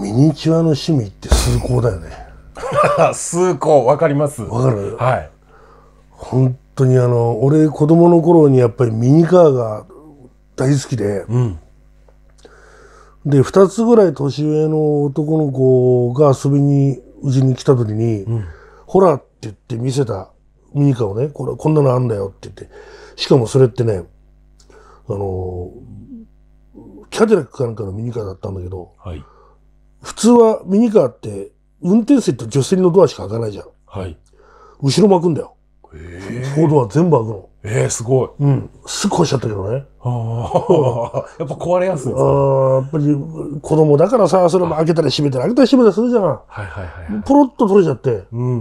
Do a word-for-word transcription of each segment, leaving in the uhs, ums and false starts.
ミニチュアの趣味って崇高だよね。 崇高、わかります。 わかる。 はい。 本当にあの俺子供の頃にやっぱりミニカーが大好きで、うん、でふたつぐらい年上の男の子が遊びにうちに来た時に、うん、ほらって言って見せたミニカーをね、これこんなのあんだよって言って、しかもそれってね、あのキャデラックかなんかのミニカーだったんだけど、はい、普通はミニカーって運転席と助手席のドアしか開かないじゃん。はい、後ろも開くんだよ。フォードは全部開くの。 えー、すごい。 うん。すっ壊しちゃったけどね。 あやっぱ壊れやすいですか？ ああ、やっぱり子供だからさ、それも開けたり閉めたり開けたり閉めたりするじゃん。はいはいはい。ポロッと取れちゃって。うん。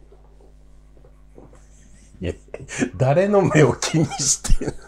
いや、誰の目を気にしてる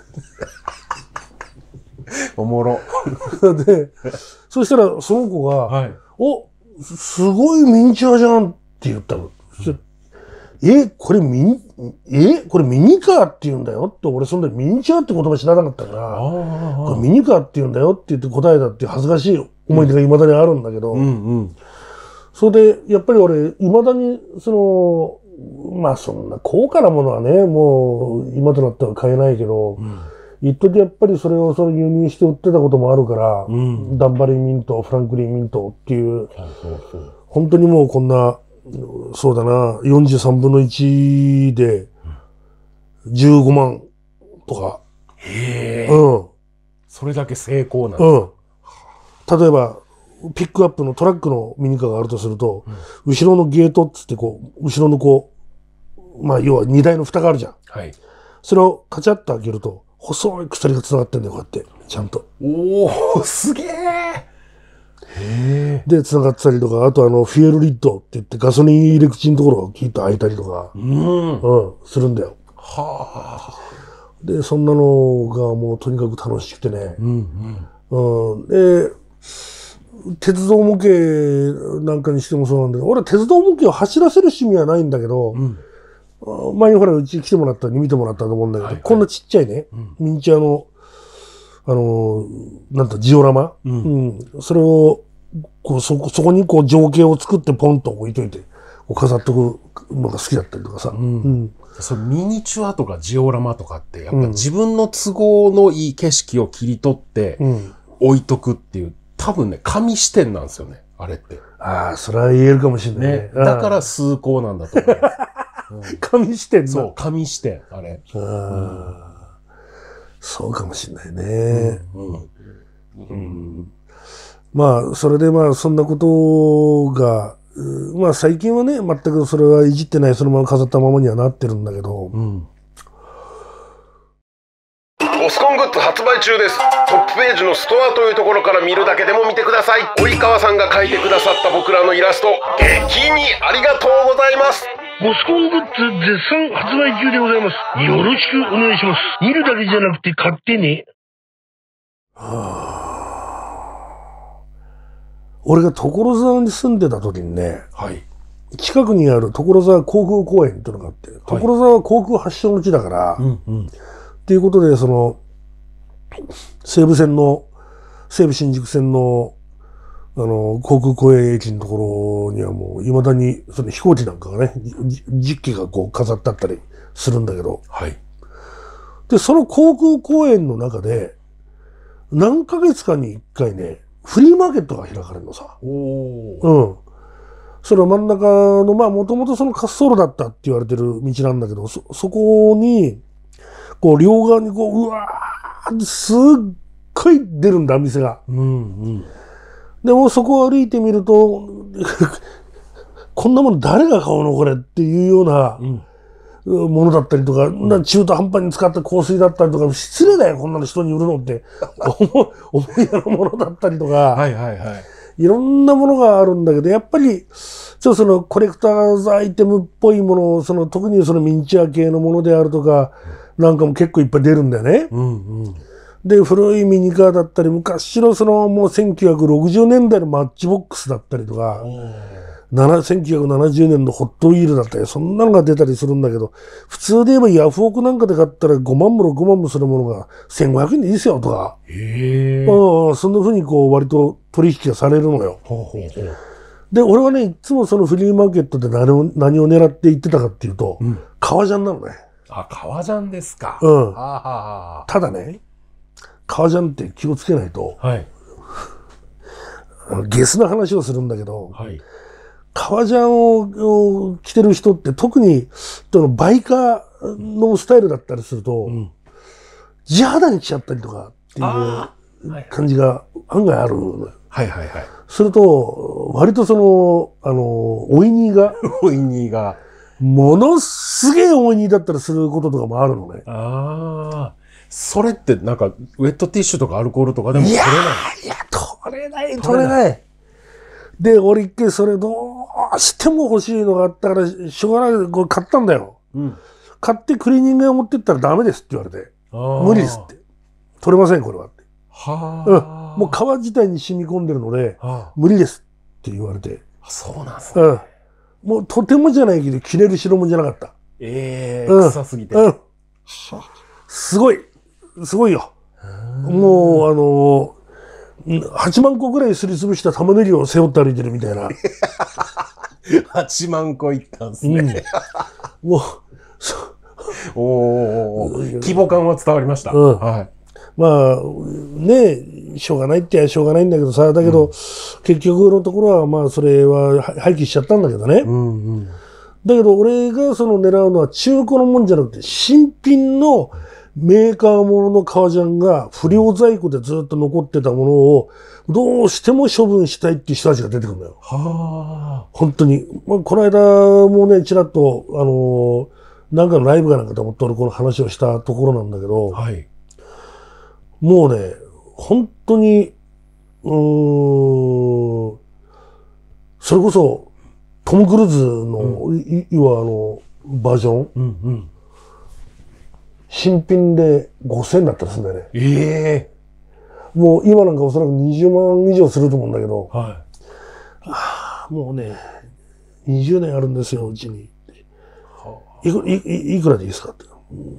おもろ。 で、そしたらその子が、はい、お、すごいミニチュアじゃんって言ったの。うんえ、これミニ、え、これミニカーって言うんだよって、俺そんなミニチュアって言葉知らなかったから、これミニカーって言うんだよって言って答えたっていう恥ずかしい思い出が未だにあるんだけど、うんうん、それで、やっぱり俺、未だに、その、まあそんな高価なものはね、もう今となっては買えないけど、うん、一時やっぱりそれをその輸入して売ってたこともあるから、うん、ダンバリンミント、フランクリンミントっていう、本当にもうこんな、そうだな、よんじゅうさんぶんのいちでじゅうごまんとか。 へえ。うん。それだけ成功なんですか？ うん。例えば、ピックアップのトラックのミニカーがあるとすると、うん、後ろのゲートっつってこう、後ろのこう、まあ要は荷台の蓋があるじゃん。はい。それをカチャッと開けると、細い鎖が繋がってんだよ、こうやって。ちゃんと。 おー、すげえ。 で、繋がってたりとか、あとあの、フィエルリッドって言ってガソリン入れ口のところがキーッと開いたりとか、うん、うん、するんだよ。はあ。で、そんなのがもうとにかく楽しくてね。うん、うんうん、で、鉄道模型なんかにしてもそうなんだけど、俺は鉄道模型を走らせる趣味はないんだけど、うん、前にほら、うち来てもらったに見てもらったと思うんだけど、はいはい、こんなちっちゃいね、うん、ミニチュアの、あの、なんとジオラマ、うん、うん、それを、こうそこ、そこにこう情景を作ってポンと置いといて、こう飾っとくのが好きだったりとかさ。うんうん、そのミニチュアとかジオラマとかって、やっぱ自分の都合のいい景色を切り取って置いとくっていう、多分ね、紙視点なんですよね、あれって。 ああ、それは言えるかもしれないね。 ねだから崇高なんだと思う。 うん、紙視点そう、紙視点、あれ。あうんそうかもしれないね。うんうんうん、まあ、それでまあ、そんなことが、まあ最近はね、全くそれはいじってない、そのまま飾ったままにはなってるんだけど。うん、 ボスコングッズ発売中です。トップページのストアというところから見るだけでも見てください。及川さんが描いてくださった僕らのイラスト、激にありがとうございます。 ボスコングッズ絶賛発売中でございます。よろしくお願いします。見るだけじゃなくて買ってね。はあ、俺が所沢に住んでた時にね、はい、近くにある所沢航空公園っていうのがあって、はい、所沢は航空発祥の地だから、うんうん、っていうことで、その、西武線の、西武新宿線の、あの、航空公園駅のところにはもう、未だに、その飛行機なんかがね、実機がこう飾ってあったりするんだけど、はい。で、その航空公園の中で、何ヶ月かに一回ね、フリーマーケットが開かれるのさ。おうん。それは真ん中の、まあ、もともとその滑走路だったって言われてる道なんだけど、そ、そこに、こう、両側にこう、うわーってすっごい出るんだ、店が。うんうん。でもそこを歩いてみると、こんなもの誰が買うのこれっていうようなものだったりとか、うん、中途半端に使った香水だったりとか、失礼だよ、こんなの人に売るのって、思, 思いやるものだったりとか、はいはいはい。いろんなものがあるんだけど、やっぱり、ちょっとそのコレクターズアイテムっぽいものを、その特にそのミニチュア系のものであるとか、なんかも結構いっぱい出るんだよね。うんうんで、古いミニカーだったり、昔のそのもうせんきゅうひゃくろくじゅうねんだいのマッチボックスだったりとか、 せんきゅうひゃくななじゅうねんのホットウィールだったり、そんなのが出たりするんだけど、普通で言えばヤフオクなんかで買ったらごまんもろくまんもするものがせんごひゃくえんでいいですよとか、 へえ。 ああそんな風にこう割と取引がされるのよ。 ほうほうほう。 で、俺はね、いつもそのフリーマーケットで何を何を狙って行ってたかっていうと、 うん、 革ジャンなのね。 あ、革ジャンですか。 うん。 はあはあ、 ただね、革ジャンって気をつけないと、 はい、 ゲスな話をするんだけど、 はい、 革ジャンを着てる人って特にバイカーのスタイルだったりすると、うん、地肌に来ちゃったりとかっていう感じが案外あるのよ。 はいはいはい。 すると、割とその、あの、オイニーが、 オイニーが、 ものすげえオイニーだったりすることとかもあるのね。 ああ。それってなんか、ウェットティッシュとかアルコールとかでも取れない？ いや、いや、取れない、取れない。で、俺一回それどうしても欲しいのがあったから、しょうがない、これ買ったんだよ。うん、買ってクリーニング屋持ってったらダメですって言われて。無理ですって。取れません、これはって。はあ。うん。もう革自体に染み込んでるので、はあ、無理ですって言われて。 そうなんですね。 うん。もうとてもじゃないけど、着れる代物じゃなかった。 ええー、うん、臭すぎて。うん。 すごい。すごいよ。もう、あのー、はちまんこぐらいすりつぶした玉ねぎを背負って歩いてるみたいな。 はちまんこいったんですね。 うん、もう、 おお、規模感は伝わりました。うん、はい。 まあ、ね、しょうがないってやしょうがないんだけどさ、だけど、うん、結局のところは、まあ、それは廃棄しちゃったんだけどね。うんうん、だけど、俺がその狙うのは中古のもんじゃなくて、新品のメーカーものの革ジャンが不良在庫でずっと残ってたものを、どうしても処分したいっていう人たちが出てくるんだよ。はあ。本当に。まあ、この間もね、ちらっと、あのー、なんかのライブかなんかで思って俺この話をしたところなんだけど、はい、もうね、本当に、うーん、それこそ、トム・クルーズの、うん、い、いわあの、バージョン、うんうん、新品でごせんえんだったりするんだよね。ええー、もう今なんかおそらくにじゅうまん以上すると思うんだけど、はい、あもうね、にじゅうねんあるんですよ、うちに。いく, い, い, いくらでいいですかって。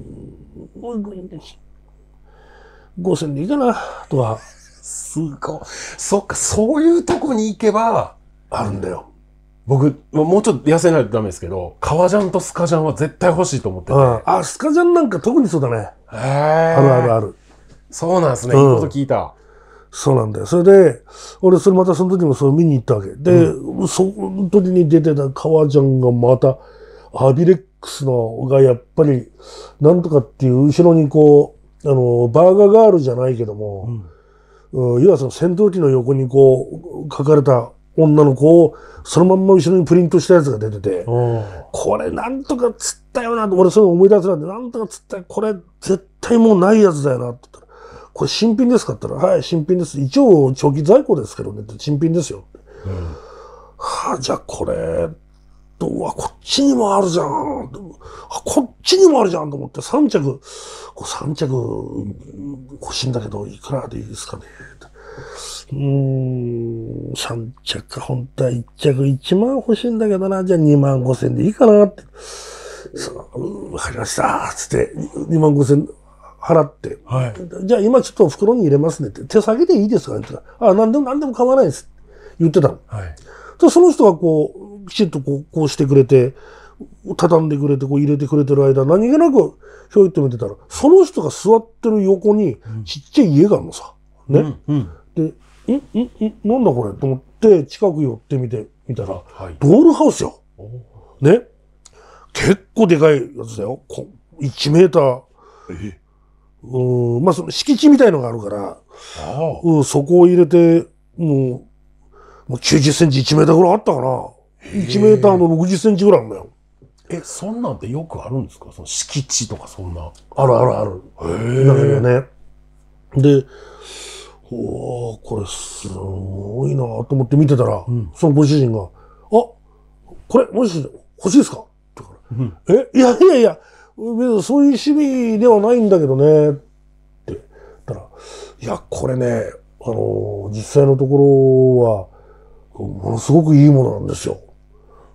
ごせんでいいかなとか。 すごい。そっか、そういうとこに行けば、 あるんだよ。 僕、もうちょっと痩せないとダメですけど、革ジャンとスカジャンは絶対欲しいと思ってて。 ああ、スカジャンなんか特にそうだね。へあるあるある。 そうなんですね。いいこと聞いた。 そうなんだよ。それで、俺、それまたその時もそれ見に行ったわけ。で、うん、その時に出てた革ジャンがまた、アビレックスのがやっぱり、なんとかっていう後ろにこう、あの、バーガーガールじゃないけども、うん、要はその戦闘機の横にこう、書かれた女の子を、そのまんま後ろにプリントしたやつが出てて、これなんとか釣ったよなと、俺そういうの思い出せなんで、なんとか釣ったよ、これ絶対もうないやつだよなって言ったら、これ新品ですかって言ったら、はい、新品です。一応長期在庫ですけどねって、新品ですよ。うん、はあ、じゃあこれ、うわ、こっちにもあるじゃん。あ、こっちにもあるじゃんと思って、さん着、こうさん着欲しいんだけど、いくらでいいですかね。うーん、さん着、本当はいっ着いちまん欲しいんだけどな、じゃあにまんごせんでいいかなって。わかりました。つって、にまんごせん払って。はい、じゃあ今ちょっと袋に入れますねって。手先でいいですかねって言ったら、あ、なんでもなんでも構わないです。言ってたの。はい、でその人がこう、きちっとこう、こうしてくれて、畳んでくれて、こう入れてくれてる間、何気なくひょいって見てたら、その人が座ってる横にちっちゃい家があるのさ。ね。うんうん、で、んんんなんだこれと思って近く寄ってみてみたら、はい、ドールハウスよ。ね。結構でかいやつだよ。いちメーター。えうん、まあその敷地みたいのがあるから、あうん、そこを入れて、もう、もうきゅうじゅっセンチいちメーターぐらいあったかな。いちメーターのろくじゅっセンチぐらいあるんだよ。 え、そんなんってよくあるんですか？その敷地とかそんな。 あるあるある。へえ。だけどね。で、おー、これすごいなと思って見てたら、うん、そのご主人が、あ、これ、もし欲しいですかって言うから、うん、え、いやいやいや、そういう趣味ではないんだけどね。って言ったら、いや、これね、あのー、実際のところは、ものすごくいいものなんですよ。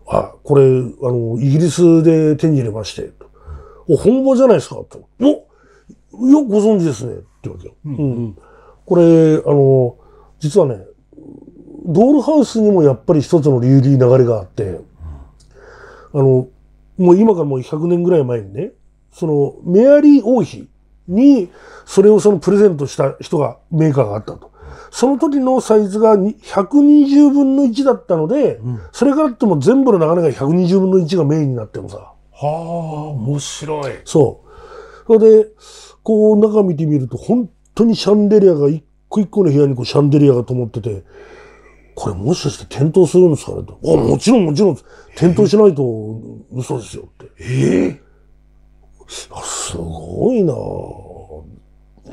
あ、これ、あの、イギリスで手に入れまして、お、本場じゃないですかと。お、よくご存知ですね。ってわけよ。うん。うん、これ、あの、実はね、ドールハウスにもやっぱり一つの流流れがあって、あの、もう今からもうひゃくねんぐらい前にね、そのメアリー王妃にそれをそのプレゼントした人が、メーカーがあったと。その時のサイズがひゃくにじゅうぶんのいちだったので、うん、それからっても全部の流れがひゃくにじゅうぶんのいちがメインになってもさ。はあ、面白い。 そう。それで、こう中見てみると本当にシャンデリアが一個一個の部屋にこうシャンデリアが灯ってて、これもしかして点灯するんですかねと。あ、もちろんもちろん、点灯しないと嘘ですよって。 ええー、すごいなぁ、うん。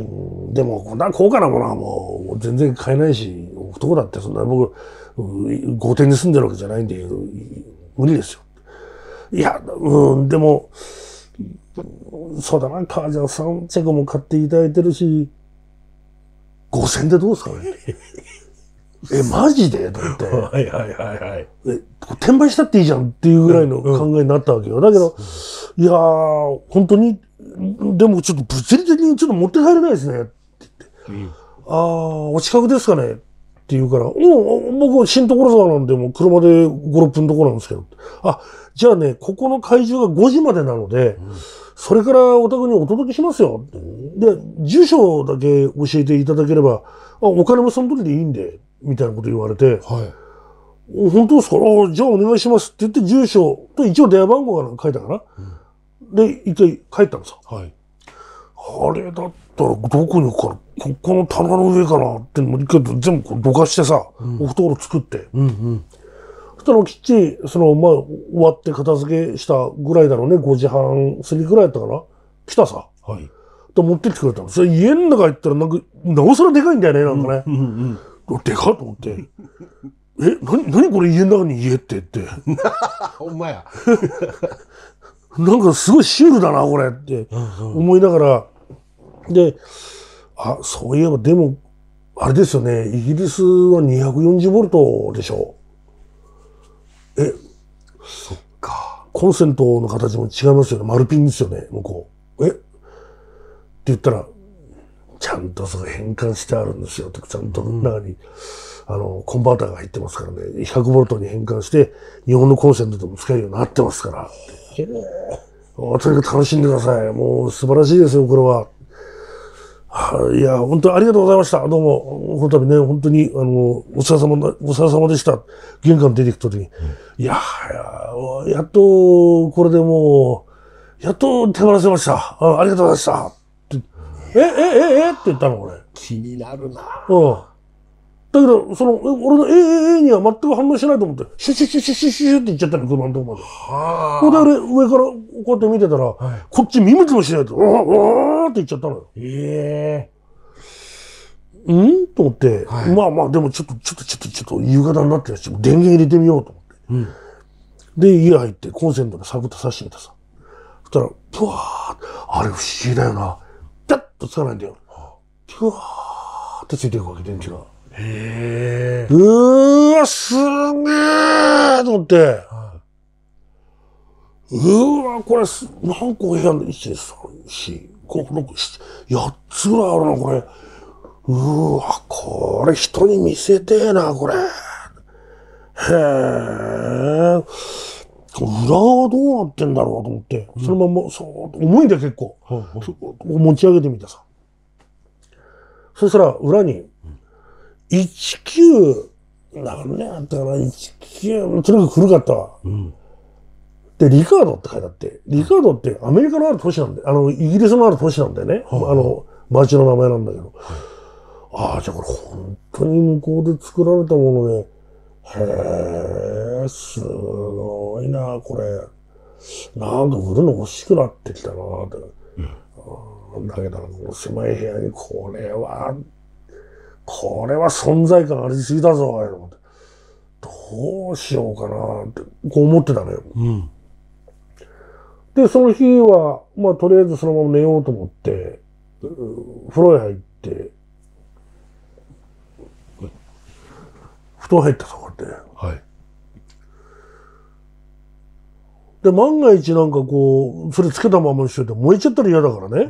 でも、こんな高価なものはもう全然買えないし、男だってそんな僕、豪邸に住んでるわけじゃないんで、無理ですよ。いや、うん、でも、そうだな、母ちゃんさん着も買っていただいてるし、ごせんでどうですかねえ、マジでと思って。 はいはいはいはい。 え、転売したっていいじゃんっていうぐらいの考えになったわけよ。だけど、いやー、本当に、でもちょっと物理的にちょっと持って帰れないですね。って言って。うん、あー、お近くですかねって言うから、もう、僕、新所沢なんで、もう車でご、ろっぷんとこなんですけど。あ、じゃあね、ここの会場がごじまでなので、うん、それからお宅にお届けしますよ。で、住所だけ教えていただければ、あ、お金もその時でいいんで、みたいなこと言われて、はい、本当ですか？あ、じゃあお願いしますって言って、住所と一応電話番号が書いたかな。うん、で、一回帰ったんですよ。はい、あれだったらどこに置くかな、ここの棚の上かなってもう一回全部どかしてさ、うん、置くところ作って。うんうん、そしたらきっちり、その、まあ、終わって片付けしたぐらいだろうね、ごじはん過ぎぐらいだったかな。来たさ。はい。と持ってきてくれたの。それ家の中行ったらなんか、なおさらでかいんだよね、なんかね。うんうんうん、でかっと思って。え、なに、なにこれ家の中に家ってって。 ほんまや。 なんかすごいシュールだな、これって思いながら。で、あ、そういえばでも、あれですよね、イギリスはにひゃくよんじゅうボルトでしょ。え、 そっか。 コンセントの形も違いますよね。丸ピンですよね、向こう。えって言ったら、ちゃんとそれ変換してあるんですよ。ちゃんと中に、うん、あの、コンバーターが入ってますからね。ひゃくボルトに変換して、日本のコンセントでも使えるようになってますから。とにかく楽しんでください。もう素晴らしいですよ、これは。はあ、いや、本当にありがとうございました。どうも、この度ね、本当に、あの、お世話様だ、お世話様でした。玄関出ていくときに、うん、いや、や、やっと、これでもう、やっと手放せました。あ、ありがとうございました。え、え、え、えって言ったの、俺。 気になるな。 うん。だけど、その、俺のえ、え、えには全く反応しないと思って、シュシュシュシュシュシュって言っちゃったの、車のとこまで。はあ。ほんで、俺、上からこうやって見てたら、はい、こっち見向きもしないと、うわ、うわーって言っちゃったのよ。ええー。うんと思って、はい、まあまあ、でもちょっと、ちょっと、ちょっと、ちょっと、夕方になってるし、電源入れてみようと思って。うん、で、家入って、コンセントでサクッと挿してみたさ。そしたら、ぷわーって、あれ不思議だよな。ピャッとつかないんだよ。ぷわーってついていくわけ、電池が。へー。うーわ、すげーと思って。はい、うーわ、これ、何個部屋のいち、さん、よん、ご、ろく、なな、やっつぐらいあるな、これ。うーわ、これ人に見せてえな、これ。へー。裏側どうなってんだろうと思って、うん、そのまま、そう、重いんだよ、結構。うん、持ち上げてみたさ。そしたら、裏に、いちきゅう、何年あったかな、いちきゅう、とにかく古かったわ。うん、で、リカードって書いてあって、リカードってアメリカのある都市なんで、あの、イギリスのある都市なんだよね。あの、街の名前なんだけど。ああ、じゃあこれ本当に向こうで作られたもので、へえ、すごいな、これ。なんか売るの欲しくなってきたな、って。うん、だけど、この狭い部屋にこれは、これは存在感ありすぎだぞ、どうしようかな、って、こう思ってたのよ。うん、で、その日は、まあ、とりあえずそのまま寝ようと思って、風呂へ入って、布団入ったところで、はい、 で、万が一なんかこう、それつけたままにしてて燃えちゃったら嫌だからね。 うん。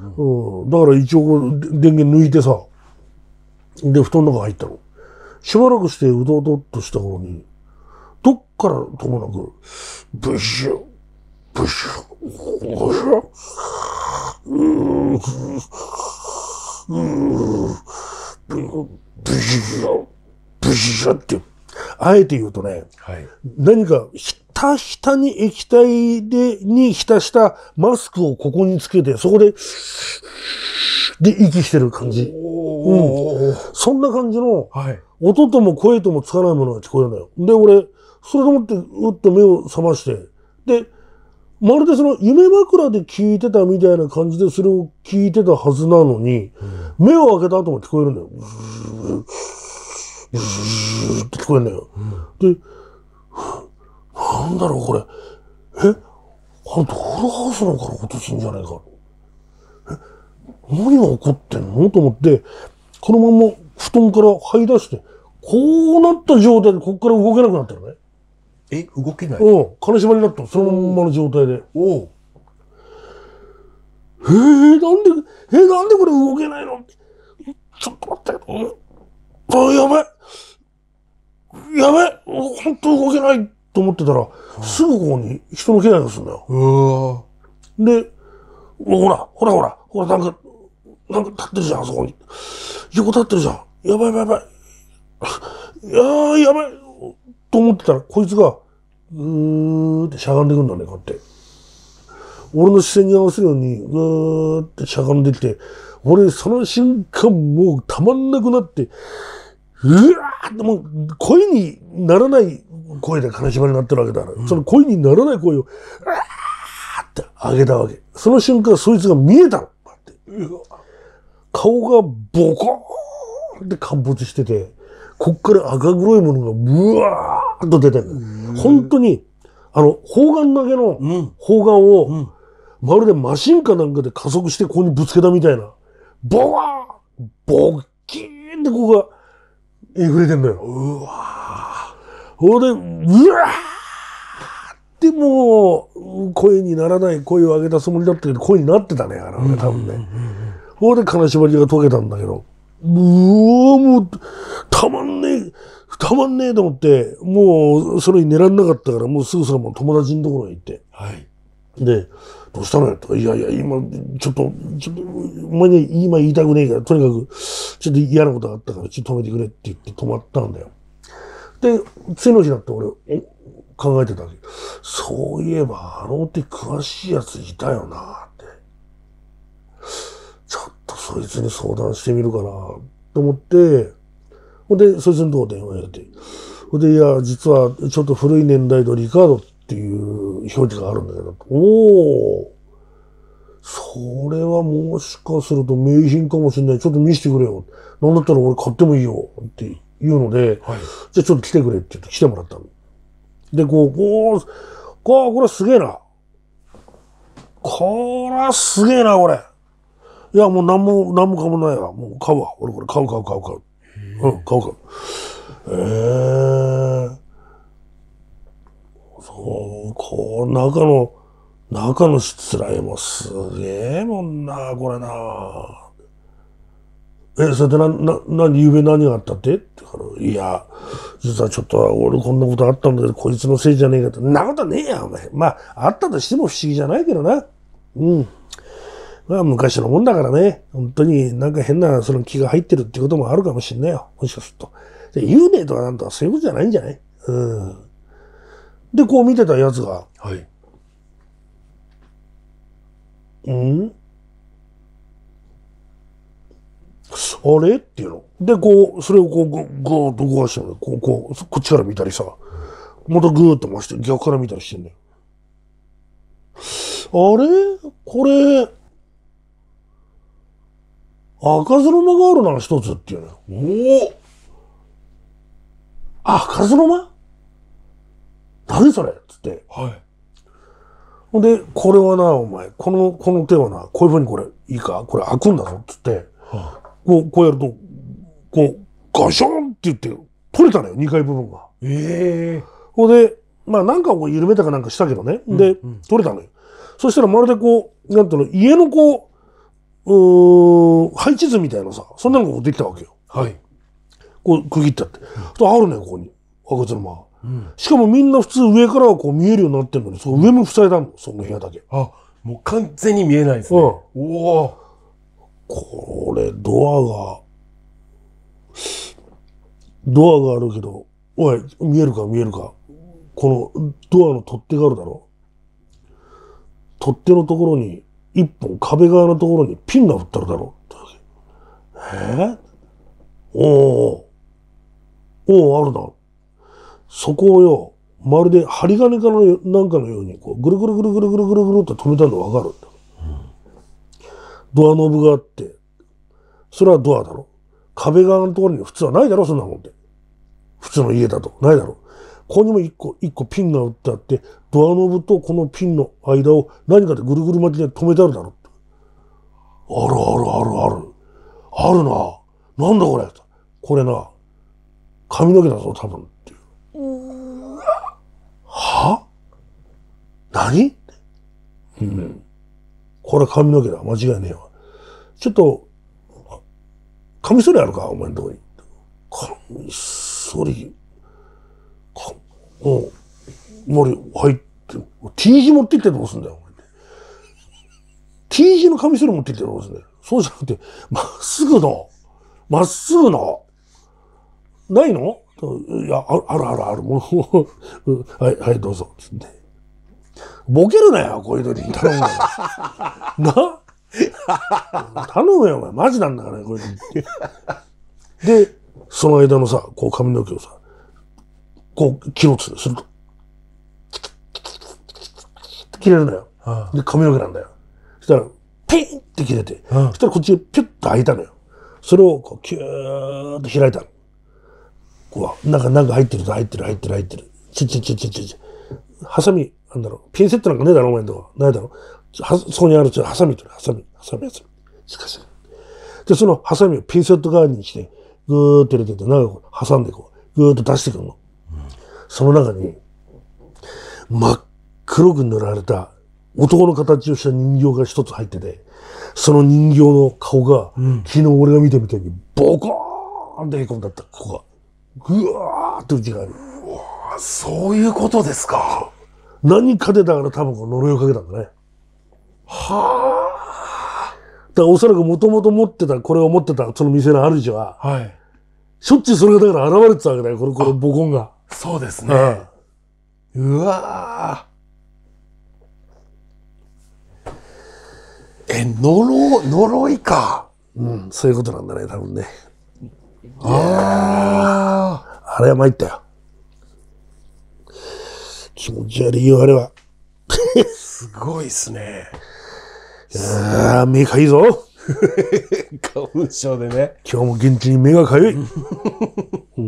うん。だから一応電源抜いてさ、で、布団の中入ったの。しばらくしてうどうどっとした頃に、どっからともなく、ブシュ、ブシュ、ブシュ、うー、うー、ブシュ、ブシュって、あえて言うとね、 はい、何かひたひたに液体で、に浸したマスクをここにつけて、そこで、で息してる感じ。うん。そんな感じの、はい、音とも声ともつかないものが聞こえるんだよ。で、俺、それでもって、うっと目を覚まして、で、まるでその夢枕で聞いてたみたいな感じでそれを聞いてたはずなのに、うん、目を開けた後も聞こえるんだよ。ブーって聞こえるんだよ。うん、で、なんだろうこれ。えこれドールハウスのから落とすんじゃないか。え何が起こってんのと思って、このまま布団から這い出して、こうなった状態でこっから動けなくなったのね。 え動けない？ うん。金縛りになったの。そのままの状態で。おう。えー、なんで、えー、なんでこれ動けないの？ちょっと待って。あ、やばい。やばい。ほんと動けないと思ってたら、すぐここに人の気配がするんだよ。うで、ほら、ほらほら、ほら、なんか、なんか立ってるじゃん、あそこに。横立ってるじゃん。やばいやばいやばい。いやー、やばい。と思ってたら、こいつが、ぐーってしゃがんでくんだね、こうやって。俺の視線に合わせるように、ぐーってしゃがんできて、俺、その瞬間、もうたまんなくなって、うわーってもう、声にならない声で金縛りになってるわけだから、うん、その声にならない声を、うわーって上げたわけ。その瞬間、そいつが見えたの。顔がボコーンって陥没してて、こっから赤黒いものがブワーッと出てる。本当に、あの、砲丸投げの砲丸を、うん、まるでマシンかなんかで加速してここにぶつけたみたいな、ボワーンボッキーンってここがえぐれてんだよ。うわーほれで、うわーってもう、声にならない声を上げたつもりだったけど、声になってたね、あのね、多分ね。ほれで金縛りが解けたんだけど、うわもう、たまんねえ、たまんねえと思って、もう、それに寝らんなかったから、もうすぐそのも友達のところに行って。はい。で、どうしたのよとか、いやいや、今、ちょっと、ちょっと、お前に今言いたくねえから、とにかく、ちょっと嫌なことがあったから、ちょっと止めてくれって言って止まったんだよ。で、次の日だって俺、考えてたわけ。そういえば、あの手詳しいやついたよなって。ちょっとそいつに相談してみるかなと思って、ほんで、そいつのとこ電話入れて。ほんで、いや、実はちょっと古い年代のリカードっていう表示があるんだけど、おー、それはもしかすると名品かもしれない。ちょっと見せてくれよ。なんだったら俺買ってもいいよ。って言うので、はい、じゃあちょっと来てくれって言って来てもらったの。で、こう、こう、こう、これすげえな。これはすげえな、これ。いや、もう何も、何もかもないわ。もう買うわ。俺これ買う買う買う買う。うん、買う買う。ええー。そう、こう、中の、中のしつらいもすげえもんな、これな。え、それでな、な、何、ゆうべ何があったってって言うから、いや、実はちょっと俺こんなことあったんだけど、こいつのせいじゃねえかって。んなことねえや、お前。まあ、あったとしても不思議じゃないけどな。うん。まあ、昔のもんだからね。本当になんか変なその気が入ってるっていうこともあるかもしんないよ。もしかすると。で、言うねえとかなんとかそういうことじゃないんじゃない？うん。で、こう見てたやつが。はい。うんあれっていうの。で、こう、それをこう、ぐ、ぐーっと動かしてるの。こう、こう、こっちから見たりさ。またぐーっと回して、逆から見たりしてんだよ。あれこれ、開かずの間があるな、一つっていうのよ。おおあ、開かずの間何それつって。はい。ほんで、これはな、お前、この、この手はな、こういう風にこれ、いいかこれ開くんだぞ、つって。はあ、こう、こうやると、こう、ガションって言って、取れたのよ、二階部分が。ええー。ほんで、 まあなんかを緩めたかなんかしたけどね。で、うんうん、取れたのよ。そしたらまるでこう、なんていうの、家のこう、うーん、配置図みたいなさ、そんなのができたわけよ。 はい。 こう区切ったって。うん、あるね、ここに。赤鶴間。うん、しかもみんな普通上からはこう見えるようになってるのに、その上も塞いだの、その部屋だけ。 あ、もう完全に見えないですね。うん、おお。 これ、ドアが、ドアがあるけど、おい、見えるか見えるか。このドアの取っ手があるだろ。取っ手のところに、一本壁側のところにピンが振ってあるだろ。えおおおおあるな。そこをよ、まるで針金かのなんかのように、こう、ぐるぐるぐるぐるぐるぐるぐるって止めたのわかるんだ。うん、ドアノブがあって、それはドアだろ。壁側のところに普通はないだろ、そんなもんって。普通の家だと。ないだろ。ここにも一個、一個ピンが打ってあって、ドアノブとこのピンの間を何かでぐるぐる巻きで止めてあるだろ。あるあるあるある。あるな。なんだこれ。これな、髪の毛だぞ、多分。っていう。は何うん。これ髪の毛だ。間違いねえわ。ちょっと、カミソリあるかお前のとこに。カミソリ。か、もう、森入って、T 字持ってってどうすんだよ。T 字のカミソリ持ってってどうすんだよ。そうじゃなくて、まっすぐの、まっすぐの、ないのいや、あるあるある。もう、はい、はい、どうぞ。つって。ボケるなよ、こういうのに頼むな。な頼むよ、お前。マジなんだからね、こういうのに。で、その間のさ、こう髪の毛をさ、こう切ろうとする。すると、切れるのよ。はあ、で、髪の毛なんだよ。そしたら、ピンって切れて、はあ、そしたらこっちピュッと開いたのよ。それをこう、キューッと開いたの。こう、なんか、なんか入ってる、入ってる、入ってる、入ってる。ちっちゃいちっちゃいちっちゃい。ハサミ、なんだろう。ピンセットなんかねえだろ、お前のとこ。ないだろ。は、そこにある、ハサミ取る、ハサミ、ハサミ、ハサミ。しかし。で、そのハサミをピンセット側にして、ぐーっと入れてて、なんかこう、挟んでこう、ぐーっと出してくるの。うん、その中に、真っ黒く塗られた、男の形をした人形が一つ入ってて、その人形の顔が、うん、昨日俺が見たみたいに、ボコーンってへこんだった、ここが。ぐわーっと内側に。 うわ、そういうことですか。 何かでだから多分呪いをかけたんだね。 はあ。 だからおそらくもともと持ってた、これを持ってたその店の主は、 はい。 しょっちゅうそれがだから現れてたわけだよ、この、このボコンが。 そうですね。ああ、うわー。え、呪、呪いか。 うん、そういうことなんだね、多分ね。 ああ。あれは参ったよ。気持ち悪いよ、あれは。 すごいっすね。 ああ、目かゆいぞ。 花粉症でね。 今日も現地に目がかゆい。うん、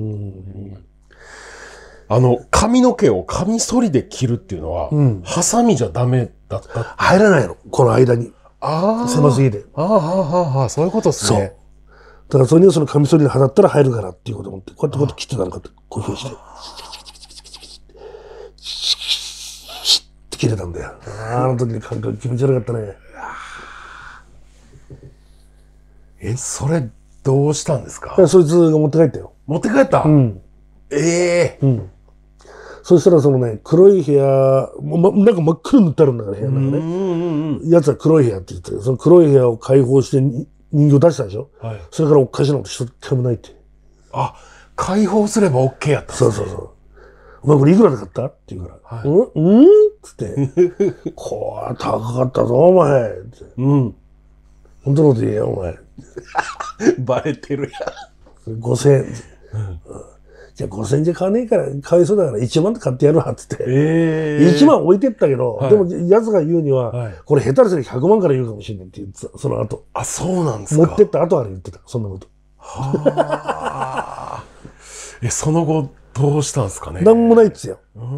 あの、髪の毛をカミソリで切るっていうのは、うん、ハサミじゃダメだった。 入らないの、この間に。 ああ。 狭すぎて。 ああ、ああ、そういうことっすね。そう。 だからそれにはそのカミソリで払ったら入るからっていうことを思って、こうやってこうやって切ってたのかって、こういうふうにして。って切れたんだよ。あの時の感覚気持ち悪かったね。 え、それどうしたんですか？ そいつが持って帰ったよ。 持って帰った？うん。ええー。うん。 そしたらそのね、黒い部屋、ま、なんか真っ黒塗ってあるんだから、部屋の中ね。うんうんうん。やつは黒い部屋って言ってる。その黒い部屋を開放して人形出したでしょ？はい。それからおかしなこと一つもないって。 あ、開放すれば OK やったんですね。 そうそうそう。お前これいくらで買ったって言うから。はい、うんうんつって。これ高かったぞ、お前。って。うん。本当のこと言えよ、お前。 バレてるやん。ごせんえん。うん、じゃあごせんえんじゃ買わねえから、かわいそうだからいちまんで買ってやるわ、つって。えー、いちまん置いてったけど、はい、でも奴が言うには、はい、これ下手すりゃひゃくまんから言うかもしれないって言ってた、その後。 あ、そうなんですか。 持ってった後あれ言ってた、そんなこと。 はあ。え、その後、どうしたんですかね。 なんもないっすよ。うん。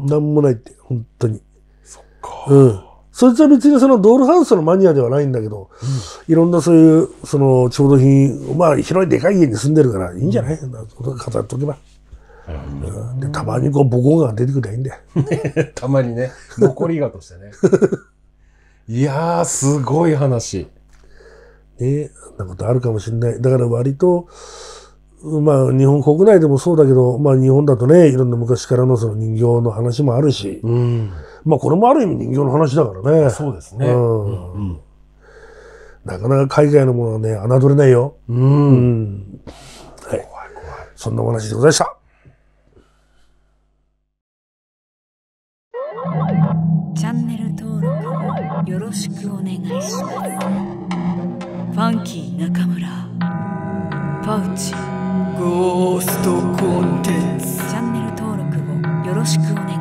なんもないって、本当に。 そっか。 うん。そいつは別にそのドールハウスのマニアではないんだけど、うん、いろんなそういう、その、調度品、まあ、広いでかい家に住んでるからいいんじゃない、うん、飾っとけば。 うん、でたまにこう母語が出てくりゃいいんだよ。 たまにね、残りがとしてね。いやー、すごい話。 ね、そんなことあるかもしれない。だから割と、まあ日本国内でもそうだけど、まあ日本だとね、いろんな昔からのその人形の話もあるし、うん、まあこれもある意味人形の話だからね。 そうですね。うんうん、 なかなか海外のものはね、侮れないよ。うん。うん、はい。怖い怖い。そんなお話でございました。 チャンネル登録をよろしくお願いします。ファンキー中村パウチゴーストコンテンツチャンネル登録をよろしくお願いします。